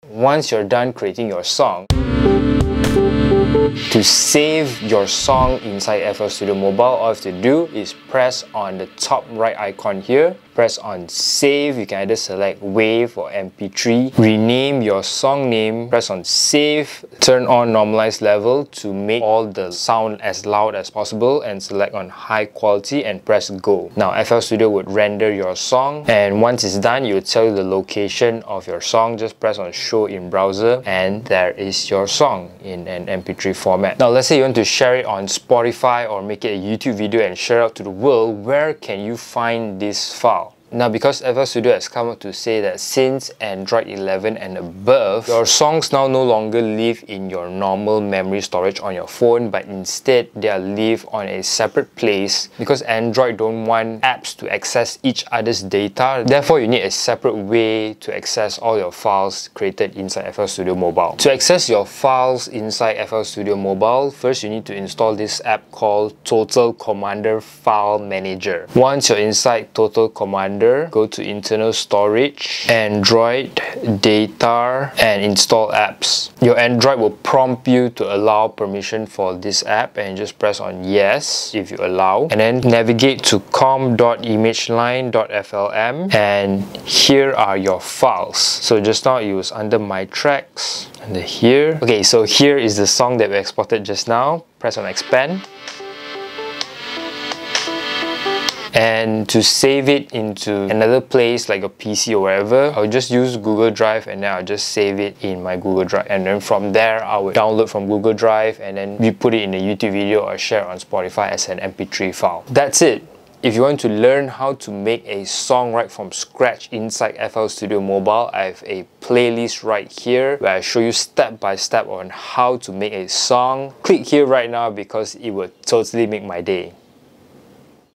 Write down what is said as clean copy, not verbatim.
Once you're done creating your song, to save your song inside FL Studio Mobile, all you have to do is press on the top right icon here, press on save. You can either select WAV or MP3, rename your song name, press on save, turn on normalize level to make all the sound as loud as possible, and select on high quality and press go. Now FL Studio would render your song, and once it's done, it will tell you the location of your song. Just press on show in browser and there is your song in an MP3 format. Now let's say you want to share it on Spotify or make it a YouTube video and share it out to the world. Where can you find this file? Now, because FL Studio has come up to say that since Android 11 and above, your songs now no longer live in your normal memory storage on your phone, but instead they are live on a separate place, because Android don't want apps to access each other's data. Therefore, you need a separate way to access all your files created inside FL Studio Mobile. To access your files inside FL Studio Mobile, first you need to install this app called Total Commander File Manager. Once you're inside Total Commander, go to internal storage, Android, data, and install apps. Your Android will prompt you to allow permission for this app, and just press on yes if you allow, and then navigate to com.imageline.flm, and here are your files. So just now it was under my tracks, and here. Okay, so here is the song that we exported just now. Press on expand. And to save it into another place like a PC or wherever, I'll just use Google Drive, and then I'll just save it in my Google Drive, and then from there I would download from Google Drive and then we put it in a YouTube video or share it on Spotify as an MP3 file. That's it. If you want to learn how to make a song right from scratch inside FL Studio Mobile, I have a playlist right here where I show you step by step on how to make a song. Click here right now because it will totally make my day.